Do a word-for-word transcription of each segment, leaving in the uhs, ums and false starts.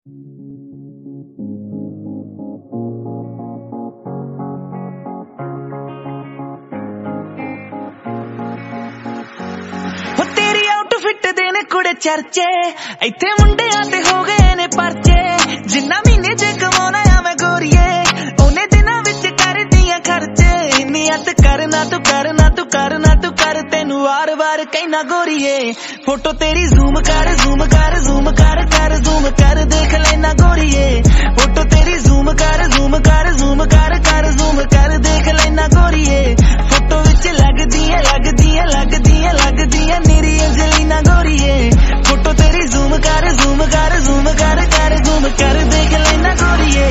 तेरी आउटफिट दे ने कुड़े चर्चे इत्थे मुंडियां ते हो गए ने परचे जिन्ना महीने च कमाउणा आ मैं गोरीए ओने दिनां विच करदियां खर्चे नियत करना तू करना तू करना तू कर तेनू वार वार कहना गोरीए फोटो तेरी जूम कर जूम कर जूम कर कर जूम कर देख लेना गोरीए फोटो तेरी जूम कर जूम कर जूम कर कर जूम कर देख लेना गोरीए फोटो विच लगदियां लगदियां लगदियां लगदियां नीरी अंजलिना गोरीए फोटो तेरी जूम कर जूम कर जूम कर कर जूम कर देख लेना गोरीए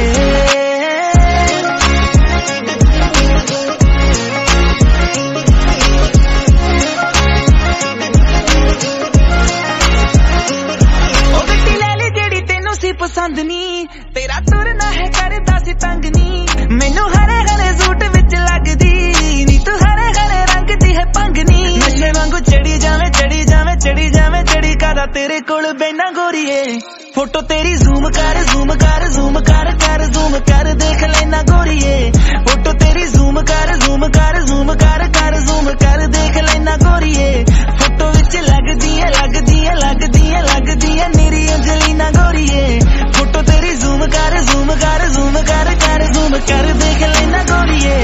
पसंद नी तेरा तुरना है करदा सी तंग नी मैनू हरे हरे सूट विच लगदी नी तू हरे हरे रंग दी है पंग नी नशे वांगू चढ़ी जावे चढ़ी जावे चढ़ी जावे चढ़ी कादा तेरे कोल बैना गोरीए फोटो तेरी जूम कर जूम कर जूम कर कर जूम कर देख लेना गोरीए फोटो तेरी जूम कर जूम कर जूम कर कर जूम कर देख लेना गोरीए फोटो विच लगदियां लगदियां लगदियां लगदियां नीरी अंजलिना गोरीए फोटो तेरी जूम कर जूम कर जूम कर कर जूम कर देख लेना गोरीए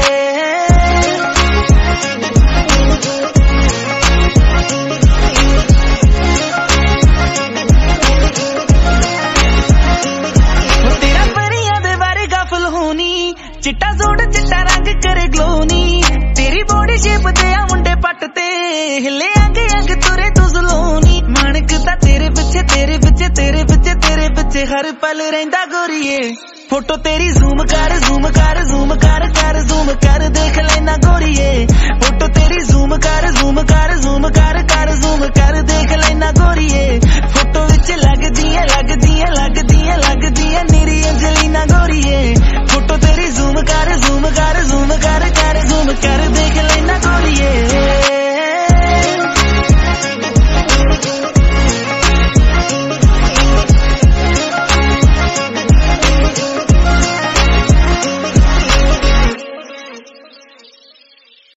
तेरा परियां दे बारे गफल होनी चिट्टा सूट चिट्टा रंग करे ग्लोनी तेरी बॉडी शेप ते आ मुंडे पट ते हिले अंग अंग तुरे तू जलोनी मानक दा तेरे पिछे तेरे पिछे तेरे पिछे तेरे पिछे हर पल रहिंदा गोरीए फोटो तेरी जूम कर जूम कर जूम कर कर जूम कर